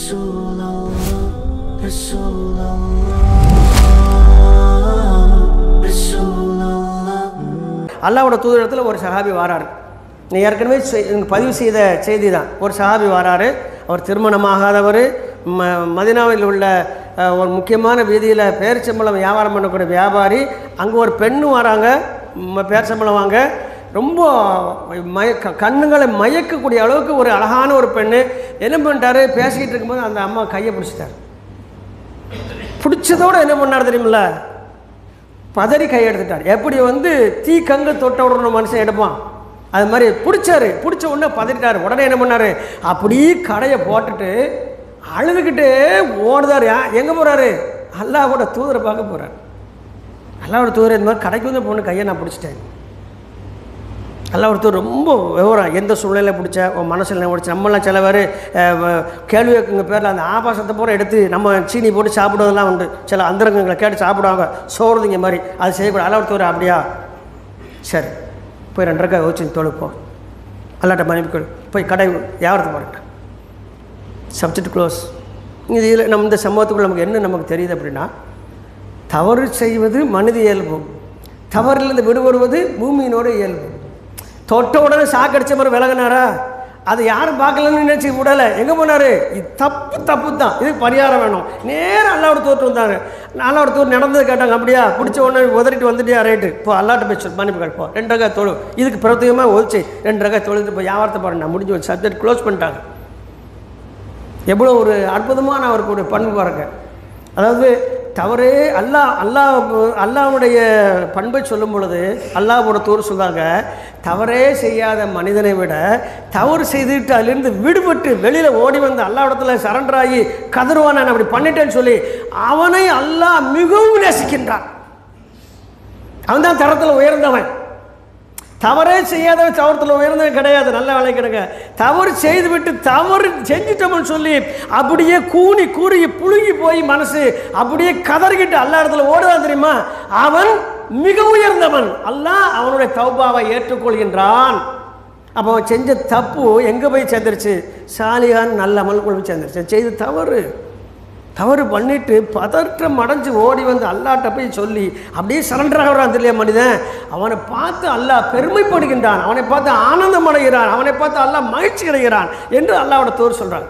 அல்லாஹ்வோட தூதரிடத்தில் ஒரு சஹாபி வாராரு. நீ ஏற்கனவே பதிவு செய்த செய்தி தான். ஒரு சஹாபி வாராரு. அவர் திருமணமாகாதவர், மதீனாவில் உள்ள ஒரு முக்கியமான வீதியில் பேரிச்சம்பழம் வியாபாரம் பண்ணக்கூடிய வியாபாரி. அங்கே ஒரு பெண்ணு வராங்க, பேரிச்சம்பழம் வாங்க. ரொம்ப கண்ணுங்களை மயக்கக்கூடிய அளவுக்கு ஒரு அழகான ஒரு பெண்ணு. என்ன பண்ணிட்டாரு, பேசிக்கிட்டு இருக்கும்போது அந்த அம்மா கையை பிடிச்சிட்டார். பிடிச்சதோடு என்ன பண்ணார் தெரியுமில்ல, பதறி கை எடுத்துட்டார். எப்படி தீ கங்கு தொட்ட உடனே மனுஷன் எடுப்பான், அது மாதிரி பிடிச்சாரு. பிடிச்ச உடனே பதறிட்டார். உடனே என்ன பண்ணார், அப்படியே கடையை போட்டுட்டு அழுதுகிட்டே ஓடுதார். எங்கே போகிறாரு, அல்லாஹ்வோட தூதரை பார்க்க போகிறார். அல்லாஹ்வோட தூதர் இந்த மாதிரி கடைக்கு வந்து பொண்ணு கையை நான் பிடிச்சிட்டேன். அல்லாஹ்வோட தூதர் ரொம்ப விவரம், எந்த சூழ்நிலையில் பிடிச்ச உன் மனசில் என்ன பிடிச்ச. நம்மளாம் சில பேர் கேள்வி கேட்குங்க பேரில் அந்த ஆபாசத்தை பூரா எடுத்து நம்ம சீனி போட்டு சாப்பிடுவதெல்லாம் உண்டு. சில அந்தரங்கங்களை கேட்டு சாப்பிடுவாங்க, சோறுதிங்க மாதிரி. அது செய்யக்கூடாது. அல்லாஹ்வோட தூதர் அப்படியா, சரி போய் 2 ரக்காத் வச்சு தொழுப்போம், அல்லாட்ட மன்னிப்பு போய் கடை வியாபாரத்தை பாருங்க, சப்ஜெக்ட் க்ளோஸ். இதில் நம்ம இந்த சம்பவத்துக்குள்ள நமக்கு தெரியுது அப்படின்னா, தவறு செய்வது மனித இயல்பு, தவறிலிருந்து விடுபடுவது பூமியினோட இயல்பு. தொட்ட உடனே சாக்கடிச்ச மாதிரி விலகினாரா, அது யாரும் பார்க்கலன்னு நினச்சி விடலை. எங்கே போனார், இது தப்பு தான், இதுக்கு பரிகாரம் வேணும். நேரம் அல்லாஹ்வோட தூதர் வந்தாங்க. அல்லாஹ்வோட தூதர் நடந்தது கேட்டாங்க. அப்படியா, பிடிச்ச உடனே உதறிட்டு வந்துட்டியா, ரைட்டு போ அல்லாட்ட போய் மன்னிப்பு கேட்போம், 2 ரக்காத் தொழு. இதுக்கு பிரத்யேகமாக ஒழிச்சு 2 ரக்காத் தொழுது போய் வியாபாரத்தை பாருங்க, நான் முடிஞ்சு ஒரு சப்ஜெக்ட் க்ளோஸ் பண்ணிட்டாங்க. எவ்வளோ ஒரு அற்புதமான அவருக்கு ஒரு பண்பு பாருங்க. அதாவது தவறே அல்லாஹ்வுடைய பண்பை சொல்லும் பொழுது அல்லாஹ்வோட தூதர் சொல்கிறாங்க, தவறே செய்யாத மனிதனை விட தவறு செய்துட்டு அதிலிருந்து விடுபட்டு வெளியில் ஓடி வந்து அல்லாஹ்விடத்தில் சரண்டர் ஆகி கதறுவான், நான் அப்படி பண்ணிட்டேன்னு சொல்லி அவனை அல்லாஹ் மிகவும் நேசிக்கின்றான். அவன் தான் தரத்தில் உயர்ந்தவன். தவறே செய்யாதவன் தவறத்தில் உயர்ந்தவன் கிடையாது. நல்ல வேலை கிடைக்க தவறு செய்துவிட்டு தவறு செஞ்சிட்டோம்னு சொல்லி அப்படியே கூனி கூறுகி புழுகி போய் மனசு அப்படியே கதறிக்கிட்டு அல்லா இடத்துல ஓடுதான் தெரியுமா, அவன் மிக உயர்ந்தவன். அல்லாஹ் அவனுடைய தௌபாவை ஏற்றுக்கொள்கின்றான். அப்போ அவன் செஞ்ச தப்பு எங்கே போய் சேர்ந்துருச்சு, சாலிகான் நல்ல அமலுக்குள்ள போய் சேர்ந்துருச்சு. செய்து தவறு பண்ணிட்டு பதற்றம் அடைஞ்சு ஓடி வந்து அல்லாட்ட போய் சொல்லி அப்படியே சரண்டர் ஆகிறான் இல்லையா மனிதன். அவனை பார்த்து அல்லாஹ் பெருமைப்படுகின்றான், அவனை பார்த்து ஆனந்தம் அடைகிறான், அவனை பார்த்து அல்லாஹ் மகிழ்ச்சி அடைகிறான் என்று அல்லாஹ்வோட தூதர் சொல்கிறாங்க.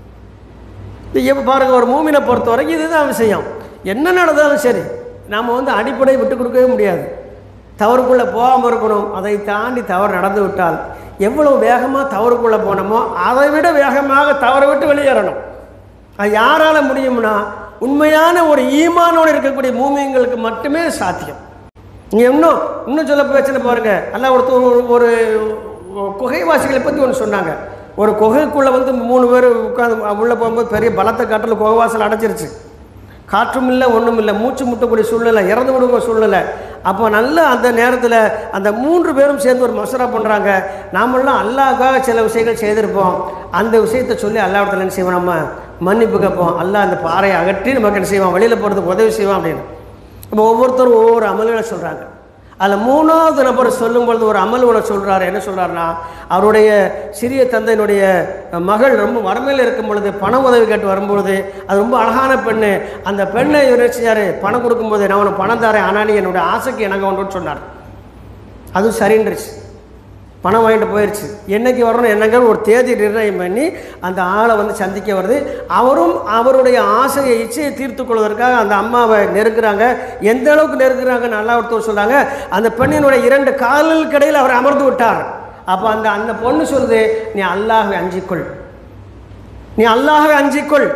இப்போ பாருங்க, ஒரு மூமினை பொறுத்த வரைக்கும் இதுதான் விஷயம். என்ன நடந்தாலும் சரி, நாம் அடிப்படை விட்டு கொடுக்கவே முடியாது. தவறுக்குள்ளே போகாமல் இருக்கணும். அதை தாண்டி தவறு நடந்து விட்டால் எவ்வளோ வேகமாக தவறுக்குள்ளே போனோமோ அதை விட வேகமாக தவறை விட்டு வெளியேறணும். அது யாரால முடியும்னா, உண்மையான ஒரு ஈமானோடு இருக்கக்கூடிய மூமின்களுக்கு மட்டுமே சாத்தியம். நீங்கள் இன்னும் சொல்ல பிரச்சனை பாருங்க. எல்லாம் ஒரு குகைவாசிகளை பற்றி ஒன்று சொன்னாங்க. ஒரு குகைக்குள்ளே 3 பேர் உட்காந்து உள்ளே போகும்போது பெரிய பலத்தை காட்டில் குகைவாசல் அடைச்சிருச்சு. காற்றும் இல்லை, ஒன்றும் இல்லை, மூச்சு முட்டக்கூடிய சூழ்நிலை, இறந்து விடுங்க சூழ்நிலை. அப்போ நல்ல அந்த நேரத்தில் அந்த 3 பேரும் சேர்ந்து ஒரு மசரா பண்ணுறாங்க. நாமெல்லாம் அல்லாஹ்க்காக சில விஷயங்கள் செய்திருப்போம். அந்த விஷயத்தை சொல்லி அல்லாஹ்விடத்தில் என்ன செய்வோம், நம்ம மன்னிப்பு கேட்போம். அல்லாஹ் அந்த பாறையை அகற்றி நமக்கு என்ன செய்வான், வெளியில் போகிறதுக்கு உதவி செய்வான் அப்படின்னு. இப்போ ஒவ்வொருத்தரும் ஒவ்வொரு அமல்களை சொல்கிறாங்க. அதில் 3வது நபர் சொல்லும் பொழுது ஒரு அமல்களை சொல்கிறாரு. என்ன சொல்கிறாருன்னா, அவருடைய சிறிய தந்தையினுடைய மகள் ரொம்ப வறுமையில் இருக்கும் பொழுது பண உதவி கேட்டு வரும்பொழுது, அது ரொம்ப அழகான பெண்ணு. அந்த பெண்ணை இவர் செய்யார், பணம் கொடுக்கும்போது நான் உனக்கு பணம் தரேன், ஆனால் நீ என்னுடைய ஆசைக்கு எனக்கு ஒன்றுன்னு சொன்னார். அதுவும் சரின்றுச்சு. பணம் வாங்கிட்டு போயிடுச்சு. என்றைக்கு வரணும் என்னங்க ஒரு தேதி நிர்ணயம் பண்ணி அந்த ஆளை சந்திக்க வருது. அவரும் அவருடைய ஆசையை இச்சையை தீர்த்து கொள்வதற்காக அந்த அம்மாவை நெருக்குறாங்க. எந்த அளவுக்கு நெருக்குறாங்கன்னு நல்லா ஒருத்தர் சொல்கிறாங்க, அந்த பெண்ணினுடைய 2 கால்களுக்கு இடையில் அவர் அமர்ந்து விட்டார். அப்போ அந்த பொண்ணு சொல்லுது, நீ அல்லாஹ்வை அஞ்சிக்கொள், நீ அல்லாஹ்வை அஞ்சிக்கொள்,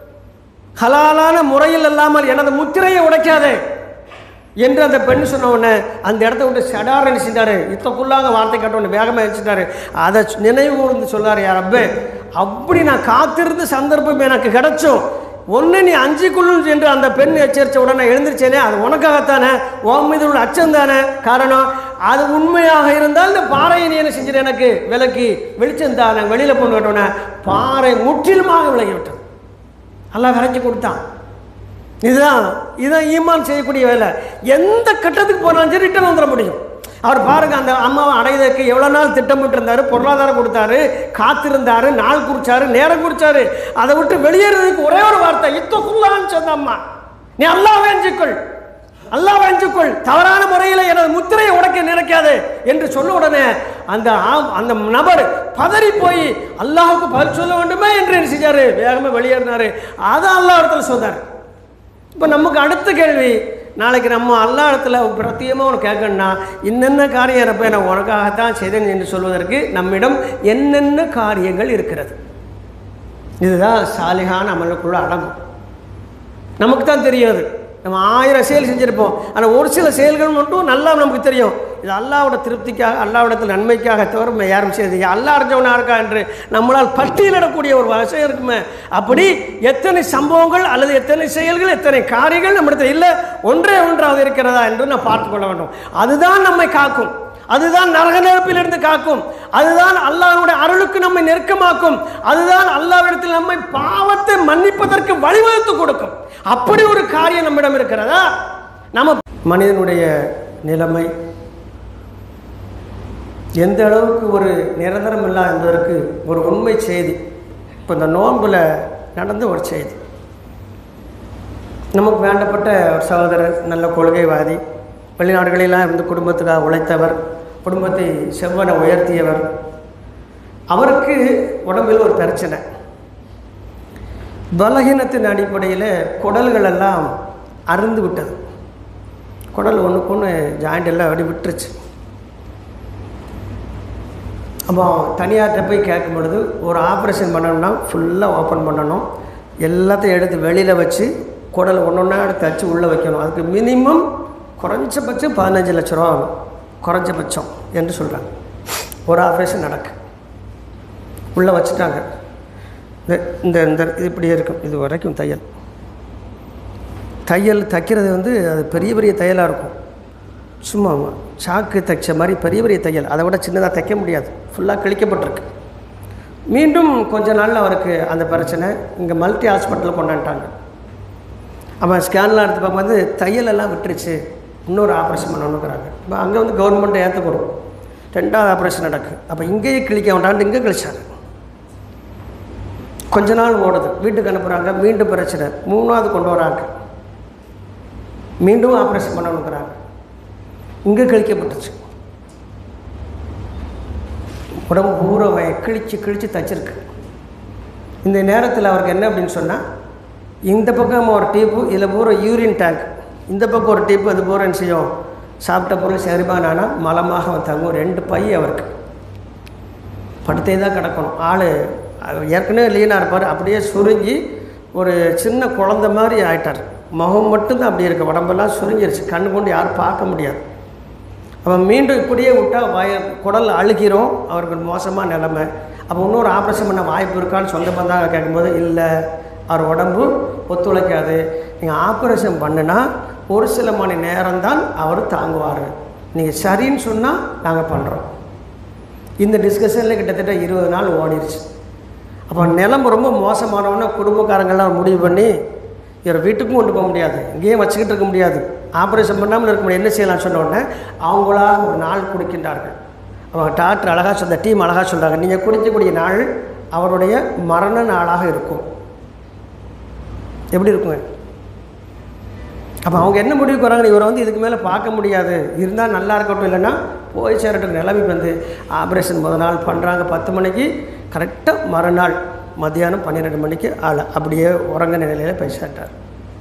ஹலாலான முறையில் அல்லாமல் எனது முத்திரையை உடைக்காதே என்று அந்த பெண் சொன்ன உடனே அந்த இடத்த விட்டு சடார் நினைச்சிட்டாரு. இத்தக்குள்ளாக வார்த்தை கேட்டவுடனே வேகமாக நினைச்சிட்டாரு. அதை நினைவு கூர்ந்து சொல்லார், யார் அப்பே, அப்படி நான் காத்திருந்த சந்தர்ப்பம் எனக்கு கிடைச்சோம், ஒன்று நீ அஞ்சிக்கொள்ளும் என்று அந்த பெண் எச்சரித்த உடனே எழுந்திருச்சேனே, அது உனக்காகத்தானே, உன் மீது உள்ள அச்சம் தானே காரணம். அது உண்மையாக இருந்தால் இந்த பாறையை நீ என்ன செஞ்சிட, எனக்கு விலக்கி வெளிச்சம் தானே, வெளியில் போன்னு கேட்டோன்னே பாறை முற்றிலுமாக விலகி விட்டது. அல்லாஹ் விரைச்சி கொடுத்தான். இதுதான் ஈமான் செய்யக்கூடிய வேலை. எந்த கட்டத்துக்கு போனாலும் சரி ரிட்டர்ன் வந்துட முடியும். அவர் பாருங்க, அந்த அம்மாவை அடைவதற்கு எவ்வளோ நாள் திட்டமிட்டு இருந்தார், பொருளாதாரம் கொடுத்தாரு, காத்திருந்தார், நாள் குறிச்சாரு, நேரம் குறிச்சாரு. அதை விட்டு வெளியேறதுக்கு ஒரே ஒரு வார்த்தை, இத்தக்குள்ளான்னு சொன்ன அம்மா, நீ அல்லாஹ்வை அஞ்சிக்கொள், அல்லாஹ்வை அஞ்சிக்கொள், தவறான முறையில் எனது முத்திரையை உடைக்க நினைக்காது என்று சொன்ன உடனே அந்த நபர் பதறி போய் அல்லாஹ்வுக்கு பதில் சொல்ல வேண்டுமே என்று என்ன செஞ்சாரு, வேகமாக வெளியேறினாரு. அதை அல்லாஹ் இடத்துல சொன்னார். இப்போ நமக்கு அடுத்த கேள்வி, நாளைக்கு நம்ம அல்லாஹ் இடத்துல பிரத்தியமாக உனக்கு கேட்கணும்னா இன்னென்ன காரியம் இருப்ப நான் உனக்காகத்தான் செய்தேன் என்று சொல்வதற்கு நம்மிடம் என்னென்ன காரியங்கள் இருக்கிறது? இதுதான் சாலிகான அமலுக்குள்ள அடங்கும். நமக்கு தான் தெரியாது, நம்ம 1000 செயல் செஞ்சுருப்போம், ஆனால் ஒரு சில செயல்கள் மட்டும் நல்லா நமக்கு தெரியும். இது அல்லாஹ்வோட திருப்திக்காக, அல்லாஹ்விடத்தில் நன்மைக்காக தவிர யாரும் செய்தீங்க, அல்லாஹ் அறிஞ்சவனா இருக்கா என்று நம்மளால் பட்டியலிடக்கூடிய ஒரு விஷயம் இருக்குமே. அப்படி எத்தனை சம்பவங்கள் அல்லது எத்தனை செயல்கள், எத்தனை காரியங்கள் நம்மிடத்தில் இல்லை, ஒன்றே ஒன்றாவது இருக்கிறதா என்று நான் பார்த்து கொள்ள வேண்டும். அதுதான் நம்மை காக்கும், அதுதான் நரக நெருப்பிலிருந்து காக்கும், அதுதான் அல்லாஹ்வுடைய அருளுக்கு நம்மை நெருக்கமாக்கும், அதுதான் அல்லாஹ்விடத்தில் நம்மை பாவத்தை மன்னிப்பதற்கு வழிவகுத்து கொடுக்கும். அப்படி ஒரு காரியம் நம்மிடம் இருக்கிறதா? நம்ம மனிதனுடைய நிலைமை எந்த அளவுக்கு ஒரு நிரந்தரம் இல்லை என்பதற்கு ஒரு உண்மை செய்தி இப்போ இந்த நோன்பில் நடந்த ஒரு செய்தி. நமக்கு வேண்டப்பட்ட ஒரு சகோதரர், நல்ல கொள்கைவாதி, வெளிநாடுகளெல்லாம் இருந்து குடும்பத்துக்காக உழைத்தவர், குடும்பத்தை செவ்வன உயர்த்தியவர். அவருக்கு உடம்பில் ஒரு பிரச்சனை, பலகீனத்தின் அடிப்படையில் குடல்கள் எல்லாம் அருந்து விட்டது. குடல் ஒன்றுக்கு ஒன்று ஜாயிண்ட் எல்லாம் அப்படி விட்டுருச்சு. அப்போ தனியார்கிட்ட போய் கேட்கும் பொழுது, ஒரு ஆப்ரேஷன் பண்ணணும்னா ஃபுல்லாக ஓப்பன் பண்ணணும், எல்லாத்தையும் எடுத்து வெளியில் வச்சு குடல் ஒன்றா எடுத்து வச்சு உள்ளே வைக்கணும், அதுக்கு மினிமம் குறைஞ்சபட்சம் 15 லட்ச ரூபா ஆகும், குறைஞ்சபட்சம் என்று சொல்கிறாங்க. ஒரு ஆப்ரேஷன் நடக்கு, உள்ளே வச்சுட்டாங்க. இந்த இந்த இது இப்படி இருக்கும், இது வரைக்கும் தையல் தைக்கிறது அது பெரிய பெரிய தையலாக இருக்கும். சும்மா சாக்கு தைச்ச மாதிரி பெரிய பெரிய தையல், அதை விட சின்னதாக தைக்க முடியாது, ஃபுல்லாக கிழிக்கப்பட்டிருக்கு. மீண்டும் கொஞ்ச நாளில் அவருக்கு அந்த பிரச்சனை இங்கே மல்டி ஹாஸ்பிட்டலில் கொண்டாண்டாங்க. அவன் ஸ்கேன்லாம் எடுத்து பார்க்கும்போது தையலெல்லாம் விட்டுருச்சு, இன்னொரு ஆப்ரேஷன் பண்ணணுங்கிறாங்க. இப்போ அங்கே கவர்மெண்ட்டை ஏற்றக்கூடும், 2வது ஆப்ரேஷன் நடக்கு. அப்போ இங்கேயே கிழிக்க வேண்டாண்டு இங்கே கிழிச்சாங்க. கொஞ்ச நாள் ஓடுது, வீட்டுக்கு அனுப்புகிறாங்க, மீண்டும் பிரச்சனை, 3வது கொண்டு வராங்க, மீண்டும் ஆப்ரேஷன் பண்ணணுங்கிறாங்க, இங்கே கிழிக்கப்பட்டுச்சு. உடம்பு பூரா கிழிச்சு தைச்சிருக்கு. இந்த நேரத்தில் அவருக்கு என்ன அப்படின்னு சொன்னால், இந்த பக்கம் ஒரு டீப்பு, இதில் பூரா யூரின் டேங்க், இந்த பக்கம் ஒரு டீப்பு, அது பூரா என்ன செய்யும், சாப்பிட்ட பொருள் செரிமானானா மலமாக தங்கும். 2 பை அவருக்கு, படுத்தே தான் கிடக்கணும். ஆள் ஏற்கனவே லீனாக இருப்பார், அப்படியே சுருங்கி ஒரு சின்ன குழந்த மாதிரி ஆகிட்டார். முகம் மட்டும்தான் அப்படி இருக்குது, உடம்பெல்லாம் சுருங்கிருச்சு, கண்ணு கொண்டு யாரும் பார்க்க முடியாது. அப்போ மீண்டும் இப்படியே விட்டால் குடல் அழுகிறோம், அவருக்கு மோசமான நிலைமை. அப்போ இன்னொரு ஆப்ரேஷன் பண்ண வாய்ப்பு இருக்கான்னு சொந்த பந்தாங்க கேட்கும்போது, இல்லை அவர் உடம்பு ஒத்துழைக்காது, நீங்கள் ஆப்ரேஷன் பண்ணுனா ஒரு சில மணி நேரம்தான் அவர் தாங்குவார், நீங்கள் சரின்னு சொன்னால் நாங்கள் பண்ணுறோம். இந்த டிஸ்கஷனில் கிட்டத்தட்ட 20 நாள் ஓடிடுச்சு. அப்போ நிலைமை ரொம்ப மோசமானவொன்னே குடும்பக்காரங்கள்லாம் முடிவு பண்ணி, இவர் வீட்டுக்கும் கொண்டு போக முடியாது, இங்கேயும் வச்சுக்கிட்டு இருக்க முடியாது, ஆப்ரேஷன் பண்ணாமல் இருக்க முடியாது, என்ன செய்யலாம்னு சொன்ன உடனே அவங்களா ஒரு நாள் குடிக்கின்றார்கள். அவங்க டாக்டர் அழகாக சொல்ல, டீம் அழகாக சொல்கிறாங்க, நீங்கள் குடிக்கக்கூடிய நாள் அவருடைய மரண நாளாக இருக்கும். எப்படி இருக்குங்க? அப்போ அவங்க என்ன முடிவுக்கு வராங்க, இவரை இதுக்கு மேலே பார்க்க முடியாது, இருந்தால் நல்லா இருக்கட்டும், இல்லைன்னா போய் சேரட்டும் நிலைமைக்கு ஆப்ரேஷன் முதல் நாள் பண்ணுறாங்க. 10 மணிக்கு கரெக்டாக மறுநாள் மத்தியானம் 12 மணிக்கு ஆள் அப்படியே உறங்கின நிலையில் போய் சேர்த்தார்.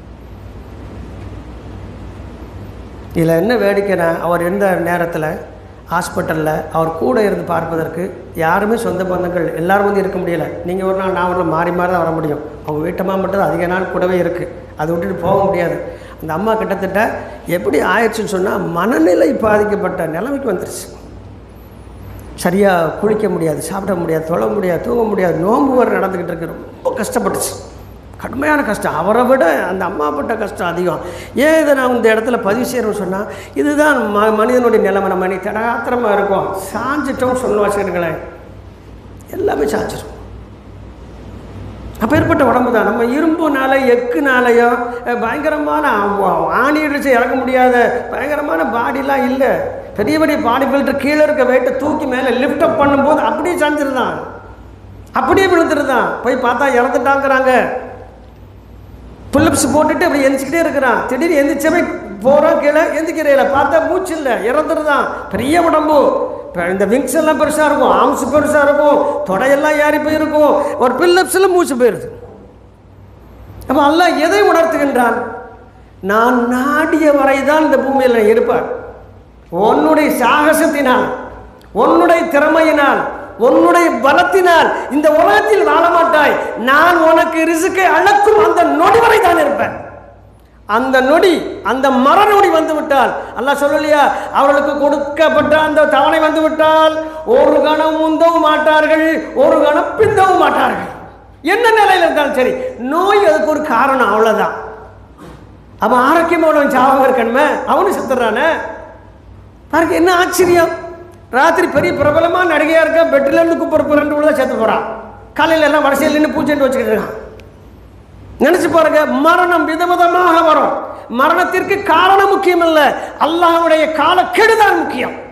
இதில் என்ன வேடிக்கைன்னா, அவர் எந்த நேரத்தில் ஹாஸ்பிட்டலில் அவர் கூட இருந்து பார்ப்பதற்கு யாருமே சொந்த பந்தங்கள் எல்லோரும் இருக்க முடியலை. நீங்கள் ஒரு நாள், நான் ஒரு நாள் மாறி மாறி தான் வர முடியும். அவங்க வீட்டம்மா மட்டும் அதிக நாள் கூடவே இருக்குது, அதை விட்டுட்டு போக முடியாது. அந்த அம்மா கிட்டத்தட்ட எப்படி ஆயிடுச்சுன்னு சொன்னால், மனநிலை பாதிக்கப்பட்ட நிலைமைக்கு வந்துருச்சு. சரியாக குளிக்க முடியாது, சாப்பிட முடியாது, தொழ முடியாது, தூங்க முடியாது, நோன்பு வர நடந்துக்கிட்டு இருக்கு. ரொம்ப கஷ்டப்பட்டுச்சு, கடுமையான கஷ்டம். அவரை விட அந்த அம்மா பட்ட கஷ்டம் அதிகம். ஏன் இதை நான் இந்த இடத்துல பதிவு செய்யணும்னு சொன்னால், இதுதான் மனிதனுடைய நிலைமை. நம்ம நீ தடாத்திரமாக இருக்கும், சாஞ்சிட்டோம் சொல்ல வச்சுக்கிறீங்களேன், எல்லாமே சாஞ்சிடும். அப்பேற்பட்ட உடம்பு தான். நம்ம இரும்புனால எக்குனாலையோ பயங்கரமான ஆணி அடித்து இறக்க முடியாத பயங்கரமான பாடிலாம் இல்லை. பெரிய பெரிய பாடி பில்டர் கீழே இருக்க வெயிட்டை தூக்கி மேலே லிஃப்ட் அப் பண்ணும்போது அப்படியே சாஞ்சிருந்தான், அப்படியே விழுந்துருந்தான். போய் பார்த்தா இறந்துட்டாங்கிறாங்க. புல்லப்ஸ் போட்டுட்டு அப்படி எந்திரிச்சிக்கிட்டே இருக்கிறான். திடீர்னு எந்திரிச்சவே போகிறான், கீழே எந்திரிக்கிறையில பார்த்தா மூச்சு இல்லை, இறந்துருதான். பெரிய உடம்பு, இந்த விங்ஸ் எல்லாம் பெருசாக இருக்கும், ஆம்ஸ் பெருசாக இருக்கும், தொடையெல்லாம் ஏறி போயிருக்கும். ஒரு புல்லப்ஸில் மூச்சு போயிடுது. அப்போ அல்லாஹ் எதை உணர்த்துகின்றான்? நான் நாடிய வரைதான் இந்த பூமியில் இருப்பார். உன்னுடைய சாகசத்தினால், உன்னுடைய திறமையினால், உன்னுடைய பலத்தினால் இந்த உலகத்தில் வாழ மாட்டாய். நான் உனக்கு ரிஸ்கை அளக்கும் அந்த நொடி வரை தான் இருப்பேன். அந்த நொடி, அந்த மர நொடி வந்து விட்டால், அல்லாஹ் சொல்லலையா, அவர்களுக்கு கொடுக்கப்பட்ட அந்த தவணை வந்து விட்டால் ஒரு கணம் முந்தவும் மாட்டார்கள், ஒரு கணம் பிந்தவும் மாட்டார்கள். என்ன நிலையில் இருந்தாலும் சரி, நோய் அதுக்கு ஒரு காரணம், அவ்வளோதான். அவன் ஆரோக்கியமானவன் சாவாக இருக்கணுமே, அவனு செத்துறானே. பாருங்க என்ன ஆச்சரியம். ராத்திரி பெரிய பிரபலமாக நடிகையாக இருக்க, பெட்டிலேருந்து கூப்பிட்ற 2 தான் சேர்த்து போகிறான். காலையில் எல்லாம் வரிசையில் நின்று பூச்செண்டு வச்சுக்கிட்டு இருக்கான். நினச்சி பாருங்க, மரணம் விதவிதமாக வரும். மரணத்திற்கு காரணம் முக்கியம் இல்லை, அல்லாஹ்வுடைய காலக்கெடுதான் முக்கியம்.